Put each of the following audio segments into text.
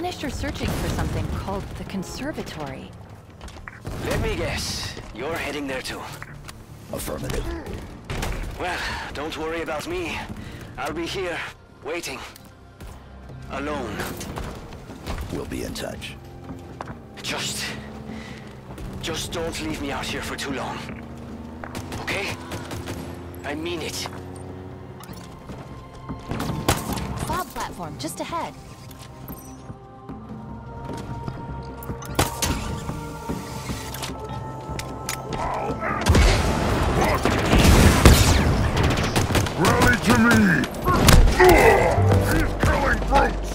finished your searching for something called the conservatory. Let me guess. You're heading there too. Affirmative. Well, don't worry about me. I'll be here, waiting. Alone. We'll be in touch. Just don't leave me out here for too long. Okay? I mean it. Fob platform, just ahead. Rally to me! He's killing brutes!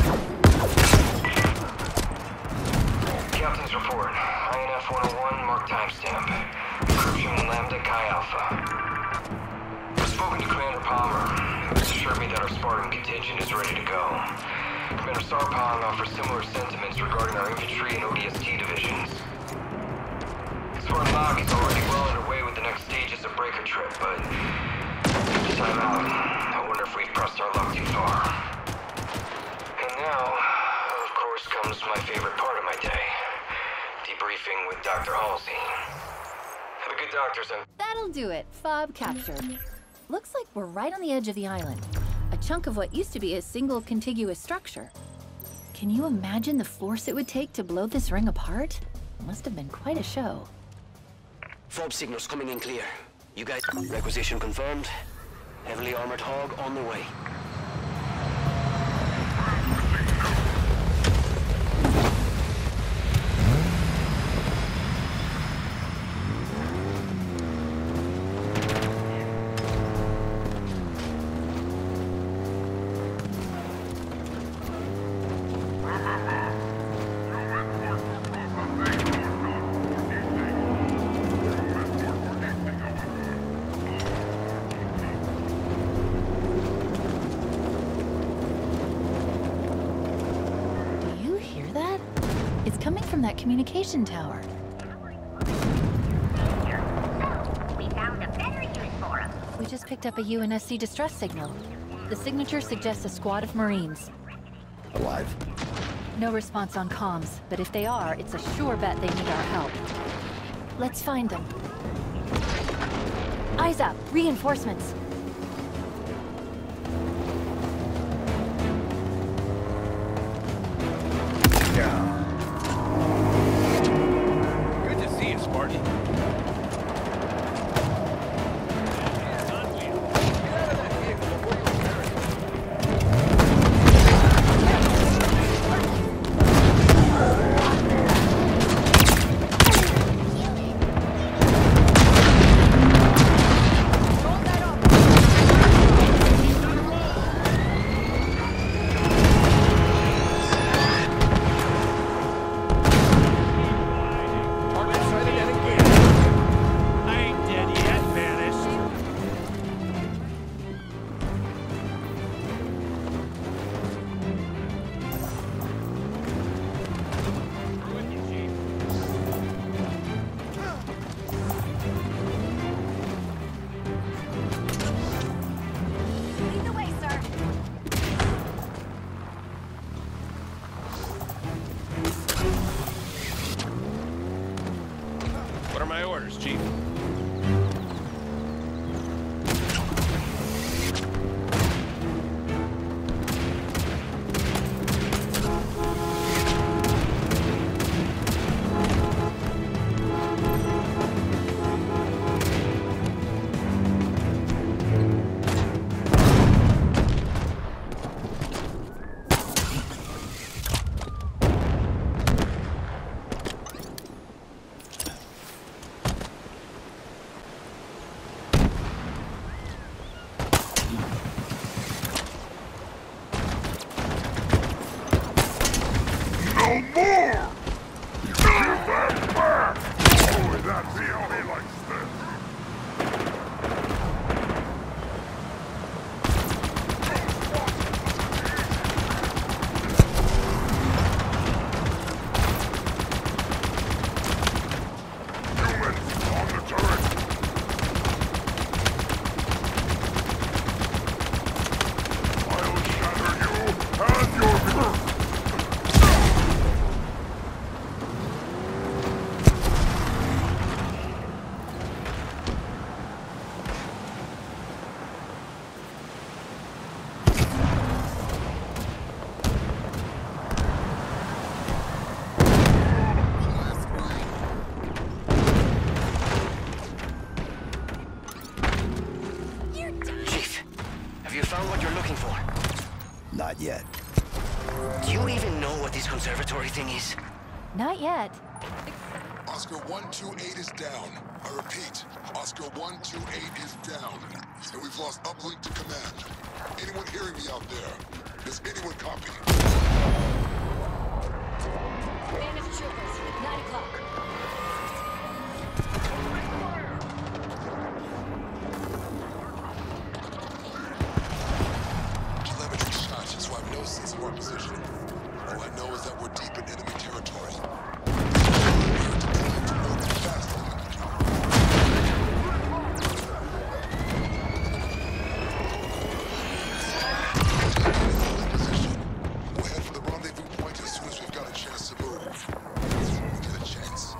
Captain's report. INF 101, mark timestamp. Encryption Lambda Chi Alpha. I've spoken to Commander Palmer. He's assured me that our Spartan contingent is ready to go. Commander Sarpong offers similar sentiments regarding our infantry and ODST divisions. Spartan Log is already well underway with the next stages of Breaker Trip, but this time out, I wonder if we've pressed our luck too far. And now, of course, comes my favorite part of my day. Debriefing with Dr. Halsey. Have a good doctor, son. That'll do it. Fob captured. Looks like we're right on the edge of the island. A chunk of what used to be a single contiguous structure. Can you imagine the force it would take to blow this ring apart? Must have been quite a show. Fob signals coming in clear. You guys, requisition confirmed. Heavily armored hog on the way. Coming from that communication tower. We found a better use for him. We just picked up a UNSC distress signal. The signature suggests a squad of Marines. Alive? No response on comms, but if they are, it's a sure bet they need our help. Let's find them. Eyes up! Reinforcements! What are my orders, Chief? yet. Do you even know what this conservatory thing is? Not yet. Oscar 128 is down. I repeat, Oscar 128 is down. And we've lost uplink to command. Anyone hearing me out there? Does anyone copy? Bandit troopers, 9 o'clock. Telemetry shot, so I have no sense of our position. All I know is that we're deep in enemy territory. We'll head for the rendezvous point as soon as we've got a chance to move. We get a chance.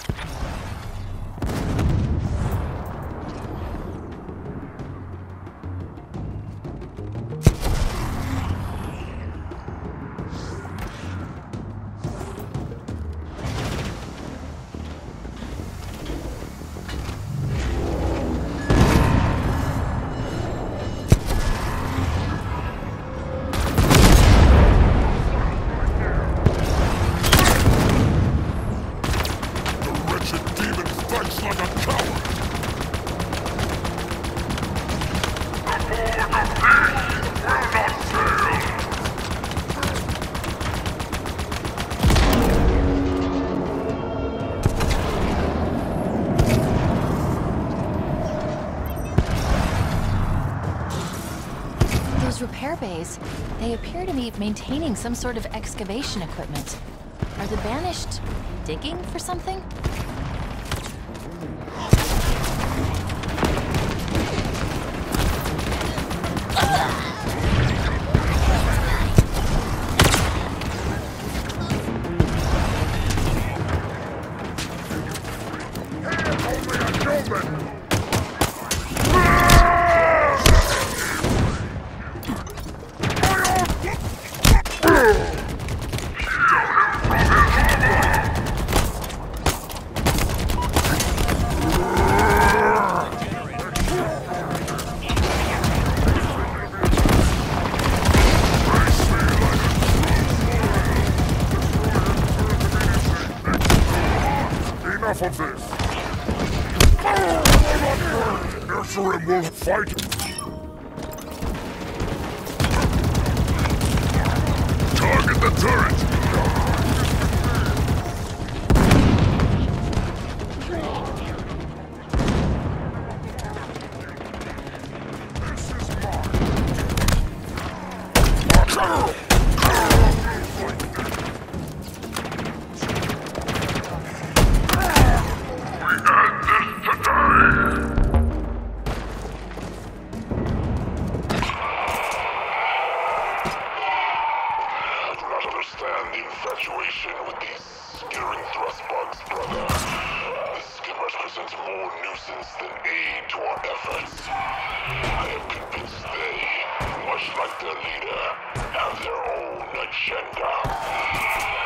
Those repair bays, they appear to be maintaining some sort of excavation equipment. Are the Banished digging for something? Enough of this! Nursery will fight! Target the turret! This is mine! Understand the infatuation with these skittering thrust bugs, brother. The skimmers present more nuisance than aid to our efforts. I am convinced they, much like their leader, have their own agenda.